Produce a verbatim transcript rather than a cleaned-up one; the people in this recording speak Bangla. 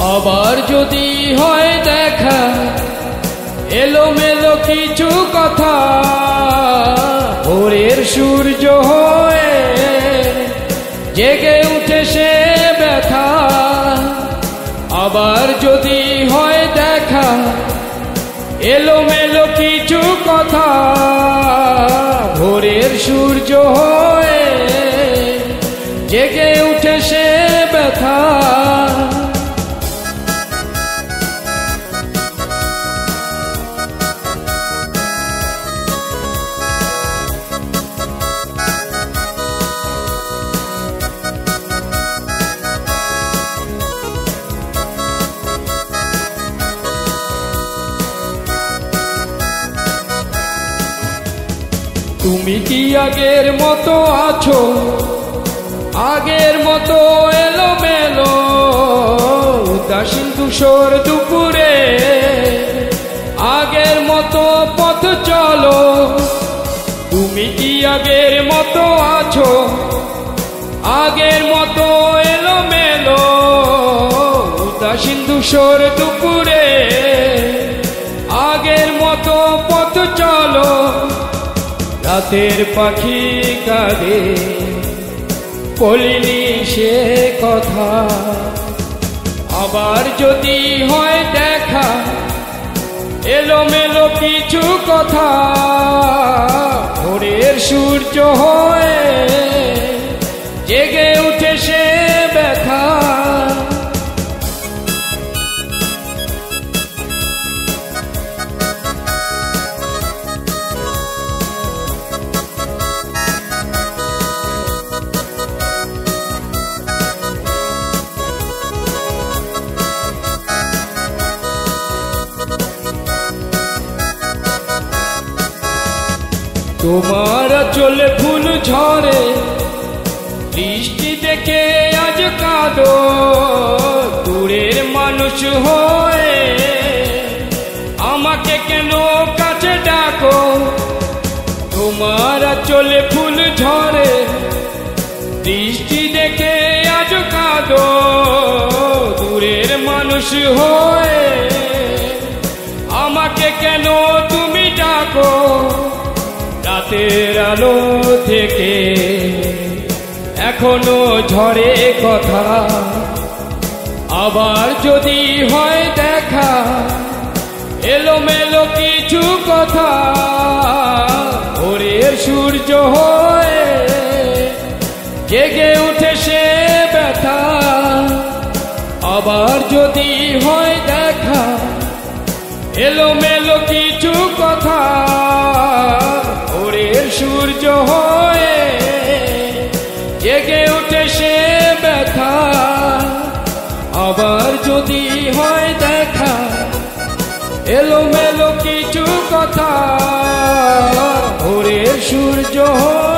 আবার যদি হয় দেখা এলোমেলো কিছু কথা, ভোরের সূর্য হয়ে জেগে উঠে সে ব্যথা। আবার যদি হয় দেখা এলোমেলো কিছু কথা, ভোরের সূর্য হয়ে জেগে উঠে সে ব্যথা। তুমি কি আগের মতো আছো, আগের মতো এলোমেলো উদাসীন ধূসর দুপুরে? আগের মতো পথ চলো। তুমি কি আগের মতো আছো, আগের মতো এলোমেলো উদাসীন ধূসর দুপুরে? আগের মতো পথ চলো। রাতের পাখি কাঁদে বলিনি সে কথা। আবার যদি হয় দেখা এলোমেলো কিছু কথা, ভোরের সূর্য হয়ে জেগে উঠে সে ব্যথা। তোমার চলে ফুল ঝরে, বৃষ্টি দেখে আজ কাঁদো। দূরের মানুষ হয়ে আমাকে কেন কাছে ডাকো? তোমার চলে ফুল ঝরে, বৃষ্টি দেখে আজ কাঁদো। দূরের মানুষ হয়ে আমাকে কেন তুমি ডাকো? রাতের আলো থেকে এখনো ঝরে কথা। আবার যদি হয় দেখা এলোমেলো কিছু কথা, ভোরের সূর্য হয়ে জেগে উঠে সে ব্যথা। আবার যদি হয় দেখা এলোমেলো কিছু কথা, ভোরের সূর্য হয়ে জেগে উঠে সে ব্যথা। আবার যদি হয় দেখা এলোমেলো কিছু কথা, ভোরের সূর্য